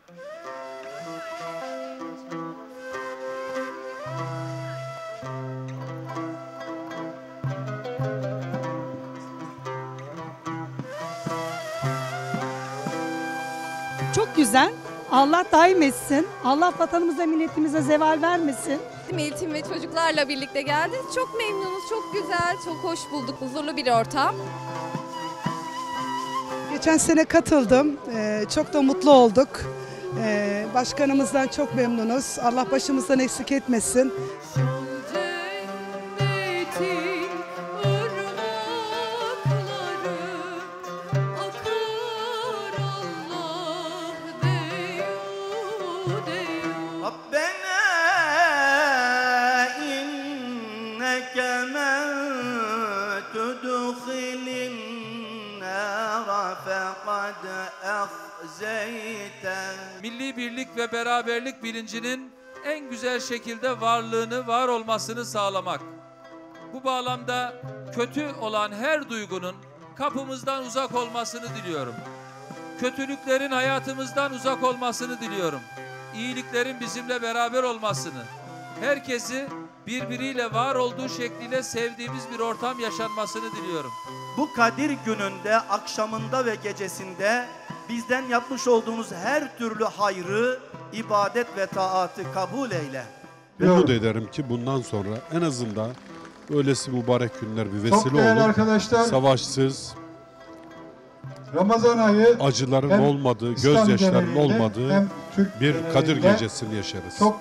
Çok güzel. Allah daim etsin. Allah vatanımıza, milletimize zeval vermesin. Eğitim ve çocuklarla birlikte geldik. Çok memnunuz, çok güzel, çok hoş bulduk. Huzurlu bir ortam. Geçen sene katıldım. Çok da mutlu olduk. Başkanımızdan çok memnunuz. Allah başımızdan eksik etmesin. Milli birlik ve beraberlik bilincinin en güzel şekilde varlığını, var olmasını sağlamak. Bu bağlamda kötü olan her duygunun kapımızdan uzak olmasını diliyorum. Kötülüklerin hayatımızdan uzak olmasını diliyorum. İyiliklerin bizimle beraber olmasını, herkesi birbiriyle var olduğu şekliyle sevdiğimiz bir ortam yaşanmasını diliyorum. Bu Kadir gününde, akşamında ve gecesinde bizden yapmış olduğunuz her türlü hayrı, ibadet ve taatı kabul eyle. Umut ederim ki bundan sonra en azından böylesi mübarek günler bir Çok vesile değerli olur. arkadaşlar, Savaşsız, Ramazan ayı acıların hem olmadığı, İslam gözyaşlarının genelinde olmadığı hem Türk bir Kadir genelinde gecesini yaşarız. çok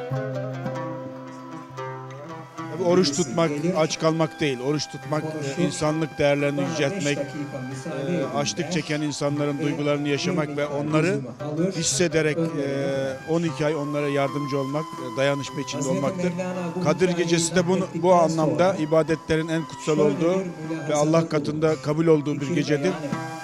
Oruç tutmak aç kalmak değil. Oruç tutmak insanlık değerlerini yüceltmek, açlık çeken insanların duygularını yaşamak ve onları hissederek 12 ay onlara yardımcı olmak, dayanışma içinde olmaktır. Kadir Gecesi de bu anlamda ibadetlerin en kutsal olduğu ve Allah katında kabul olduğu bir gecedir.